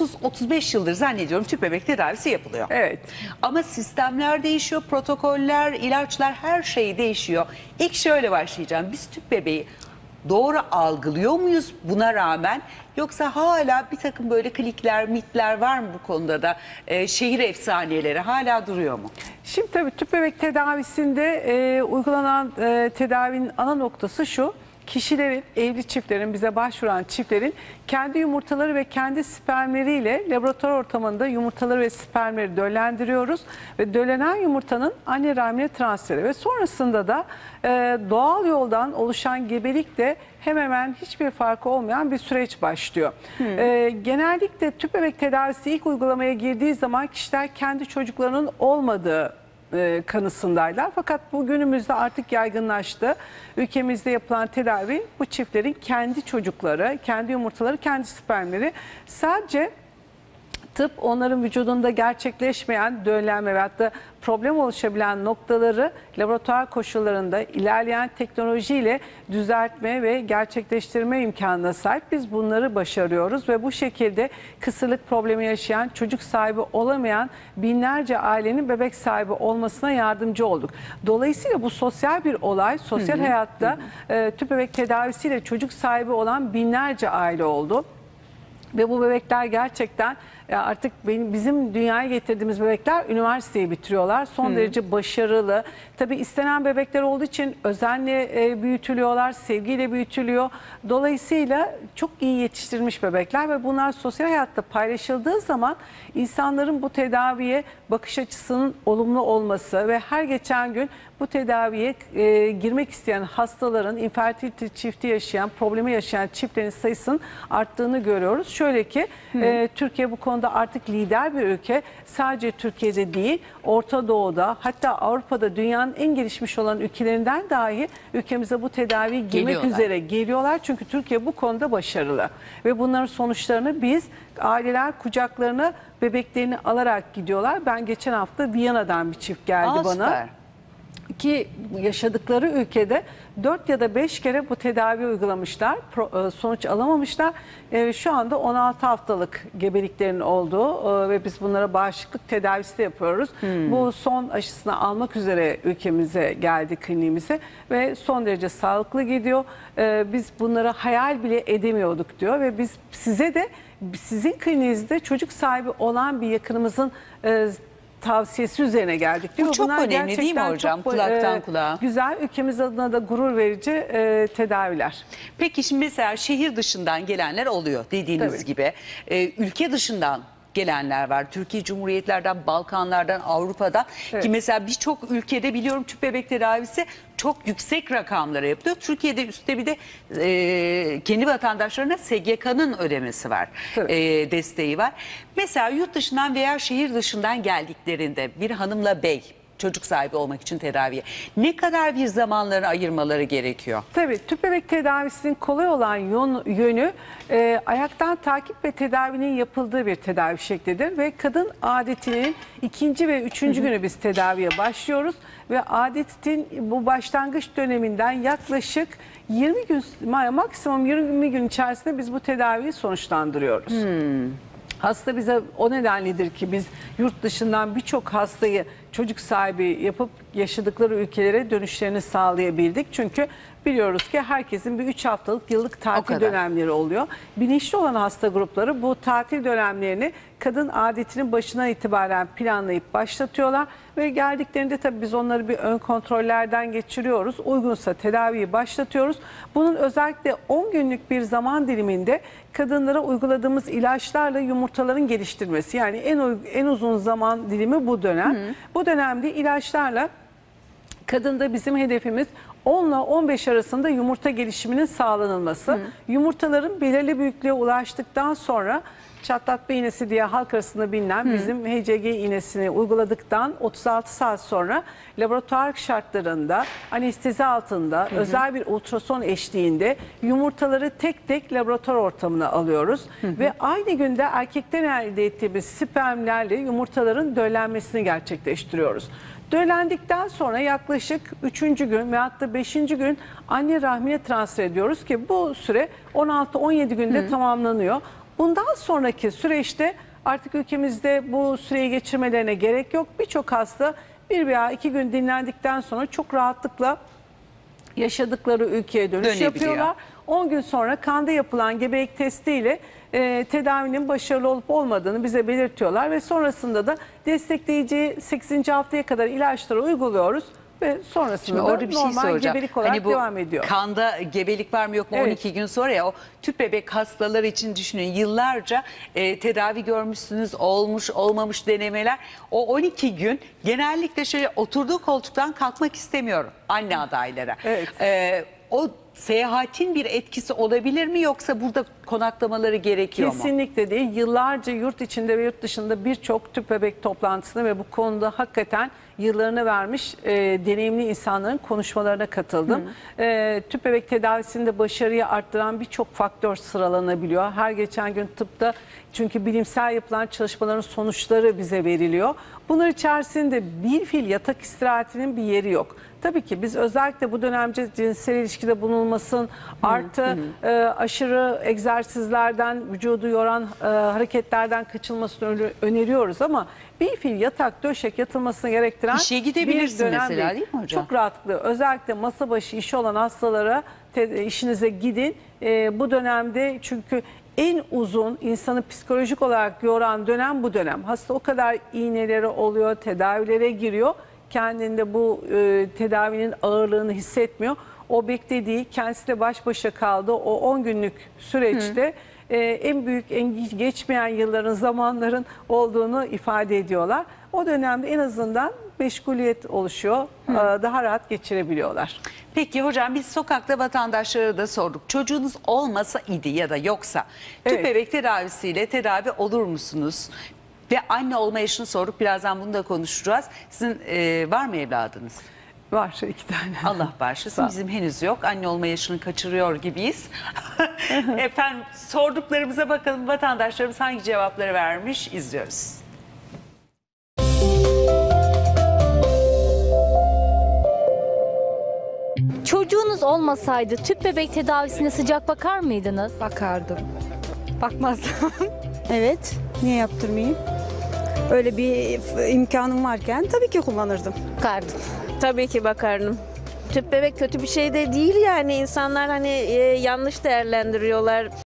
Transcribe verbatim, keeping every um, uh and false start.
otuz otuz beş yıldır zannediyorum tüp bebek tedavisi yapılıyor. Evet. Ama sistemler değişiyor, protokoller, ilaçlar, her şey değişiyor. İlk şöyle başlayacağım. Biz tüp bebeği doğru algılıyor muyuz buna rağmen? Yoksa hala bir takım böyle klikler, mitler var mı bu konuda da? Ee, şehir efsaneleri hala duruyor mu? Şimdi tabii tüp bebek tedavisinde e, uygulanan e, tedavinin ana noktası şu. Kişilerin, evli çiftlerin, bize başvuran çiftlerin kendi yumurtaları ve kendi spermleriyle laboratuvar ortamında yumurtaları ve spermleri döllendiriyoruz. Ve döllenen yumurtanın anne rahmine transferi ve sonrasında da e, doğal yoldan oluşan gebelikle hemen hemen hiçbir farkı olmayan bir süreç başlıyor. Hmm. E, genellikle tüp bebek tedavisi ilk uygulamaya girdiği zaman kişiler kendi çocuklarının olmadığı kanısındaylar. Fakat bu günümüzde artık yaygınlaştı. Ülkemizde yapılan tedavi bu çiftlerin kendi çocukları, kendi yumurtaları, kendi spermleri. Sadece tıp onların vücudunda gerçekleşmeyen döllenme ve hatta problem oluşabilen noktaları laboratuvar koşullarında ilerleyen teknolojiyle düzeltme ve gerçekleştirme imkanına sahip. Biz bunları başarıyoruz ve bu şekilde kısırlık problemi yaşayan, çocuk sahibi olamayan binlerce ailenin bebek sahibi olmasına yardımcı olduk. Dolayısıyla bu sosyal bir olay. Sosyal hı hı. hayatta hı hı. E, tüp bebek tedavisiyle çocuk sahibi olan binlerce aile oldu. Ve bu bebekler gerçekten artık benim, bizim dünyaya getirdiğimiz bebekler üniversiteyi bitiriyorlar. Son hmm. derece başarılı. Tabii istenen bebekler olduğu için özenle e, büyütülüyorlar, sevgiyle büyütülüyor. Dolayısıyla çok iyi yetiştirilmiş bebekler ve bunlar sosyal hayatta paylaşıldığı zaman insanların bu tedaviye bakış açısının olumlu olması ve her geçen gün bu tedaviye e, girmek isteyen hastaların, infertilite çifti yaşayan, problemi yaşayan çiftlerin sayısının arttığını görüyoruz. Şöyle ki e, Türkiye bu konuda artık lider bir ülke. Sadece Türkiye'de değil, Orta Doğu'da, hatta Avrupa'da dünyanın en gelişmiş olan ülkelerinden dahi ülkemize bu tedaviye girmek geliyorlar. üzere geliyorlar. Çünkü Türkiye bu konuda başarılı. Ve bunların sonuçlarını biz aileler kucaklarına bebeklerini alarak gidiyorlar. Ben geçen hafta Viyana'dan bir çift geldi Aa, bana. Süper. Ki yaşadıkları ülkede dört ya da beş kere bu tedavi uygulamışlar, sonuç alamamışlar. Şu anda on altı haftalık gebeliklerin olduğu ve biz bunlara bağışıklık tedavisi de yapıyoruz. Hmm. Bu son aşısını almak üzere ülkemize geldi, kliniğimize ve son derece sağlıklı gidiyor. Biz bunları hayal bile edemiyorduk diyor ve biz size de sizin kliniğinizde çocuk sahibi olan bir yakınımızın tavsiyesi üzerine geldik. Değil Bu mi? çok Bunlar önemli değil mi hocam? Çok, Kulaktan e, kulağa. Güzel, ülkemiz adına da gurur verici e, tedaviler. Peki şimdi mesela şehir dışından gelenler oluyor dediğiniz Tabii. gibi. Ee, ülke dışından gelenler var. Türkiye Cumhuriyetlerden, Balkanlardan, Avrupa'dan. Evet. Ki mesela birçok ülkede biliyorum tüp bebek tedavisi çok yüksek rakamlara yapılıyor. Türkiye'de üstte bir de e, kendi vatandaşlarına S G K'nın ödemesi var. E, desteği var. Mesela yurt dışından veya şehir dışından geldiklerinde bir hanımla bey çocuk sahibi olmak için tedaviye ne kadar bir zamanlarını ayırmaları gerekiyor? Tabii tüp bebek tedavisinin kolay olan yönü e, ayaktan takip ve tedavinin yapıldığı bir tedavi şeklidir ve kadın adetinin ikinci ve üçüncü günü biz tedaviye başlıyoruz ve adetin bu başlangıç döneminden yaklaşık yirmi gün, maksimum yirmi gün içerisinde biz bu tedaviyi sonuçlandırıyoruz. Hmm. Hasta bize o nedenledir ki biz yurt dışından birçok hastayı çocuk sahibi yapıp yaşadıkları ülkelere dönüşlerini sağlayabildik. Çünkü biliyoruz ki herkesin bir üç haftalık yıllık tatil dönemleri oluyor. Bilinçli olan hasta grupları bu tatil dönemlerini kadın adetinin başından itibaren planlayıp başlatıyorlar. Ve geldiklerinde tabii biz onları bir ön kontrollerden geçiriyoruz. Uygunsa tedaviyi başlatıyoruz. Bunun özellikle on günlük bir zaman diliminde kadınlara uyguladığımız ilaçlarla yumurtaların geliştirmesi. Yani en, en uzun zaman dilimi bu dönem. Hı. Bu dönemde ilaçlarla kadında bizim hedefimiz on ile on beş arasında yumurta gelişiminin sağlanılması. Hı. Yumurtaların belirli büyüklüğe ulaştıktan sonra çatlatma iğnesi diye halk arasında bilinen Hı. bizim H C G iğnesini uyguladıktan otuz altı saat sonra laboratuvar şartlarında anestezi altında Hı. özel bir ultrason eşliğinde yumurtaları tek tek laboratuvar ortamına alıyoruz. Hı hı. Ve aynı günde erkekten elde ettiğimiz spermlerle yumurtaların döllenmesini gerçekleştiriyoruz. Döllendikten sonra yaklaşık üçüncü gün veyahut da beşinci gün anne rahmine transfer ediyoruz ki bu süre on altı on yedi günde Hı. tamamlanıyor. Bundan sonraki süreçte artık ülkemizde bu süreyi geçirmelerine gerek yok. Birçok hasta bir veya iki gün dinlendikten sonra çok rahatlıkla yaşadıkları ülkeye dönüş Dönebiliyor. yapıyorlar. on gün sonra kanda yapılan gebelik testiyle e, tedavinin başarılı olup olmadığını bize belirtiyorlar ve sonrasında da destekleyici sekizinci haftaya kadar ilaçları uyguluyoruz ve sonrasında Şimdi da orada bir şey normal soracağım. gebelik olarak Hani bu devam ediyor. kanda gebelik var mı yok mu Evet. on iki gün sonra ya, o tüp bebek hastaları için düşünün, yıllarca e, tedavi görmüşsünüz, olmuş olmamış denemeler. O on iki gün genellikle şöyle oturduğu koltuktan kalkmak istemiyorum anne adaylara. Evet. E, o seyahatin bir etkisi olabilir mi, yoksa burada konaklamaları gerekiyor mu? Kesinlikle değil. Yıllarca yurt içinde ve yurt dışında birçok tüp bebek toplantısına ve bu konuda hakikaten yıllarını vermiş e, deneyimli insanların konuşmalarına katıldım. E, tüp bebek tedavisinde başarıyı arttıran birçok faktör sıralanabiliyor. Her geçen gün tıpta, çünkü bilimsel yapılan çalışmaların sonuçları bize veriliyor. Bunlar içerisinde bir fil yatak istirahatinin bir yeri yok. Tabii ki biz özellikle bu dönemde cinsel ilişkide bulunulmasın, artı e, aşırı egzersizlerden, vücudu yoran e, hareketlerden kaçınmasını öne- öneriyoruz ama bir fil yatak döşek yatılmasını gerektiren İşe gidebilirsin bir dönem mesela, değil mi hocam? Çok rahatlıkla, özellikle masa başı işi olan hastalara te- işinize gidin. E, bu dönemde, çünkü en uzun insanı psikolojik olarak yoran dönem bu dönem. Hasta o kadar iğneleri oluyor, tedavilere giriyor. Kendinde bu e, tedavinin ağırlığını hissetmiyor. O beklediği, kendisiyle baş başa kaldığı o on günlük süreçte e, en büyük, en geçmeyen yılların, zamanların olduğunu ifade ediyorlar. O dönemde en azından meşguliyet oluşuyor, e, daha rahat geçirebiliyorlar. Peki hocam, biz sokakta vatandaşlara da sorduk. Çocuğunuz olmasa idi ya da yoksa tüp Evet. bebek tedavisiyle tedavi olur musunuz? Ve anne olma yaşını sorduk. Birazdan bunu da konuşacağız. Sizin e, var mı evladınız? Var iki tane. Allah bağışlasın. Sağ ol. Bizim henüz yok. Anne olma yaşını kaçırıyor gibiyiz. Efendim, sorduklarımıza bakalım, vatandaşlarımız hangi cevapları vermiş, izliyoruz. Çocuğunuz olmasaydı tüp bebek tedavisine sıcak bakar mıydınız? Bakardım. Bakmazdım. Evet. Niye yaptırmayayım? Öyle bir imkanım varken tabii ki kullanırdım. Bakardım. Tabii ki bakardım. Tüp bebek kötü bir şey de değil yani, insanlar hani e, yanlış değerlendiriyorlar.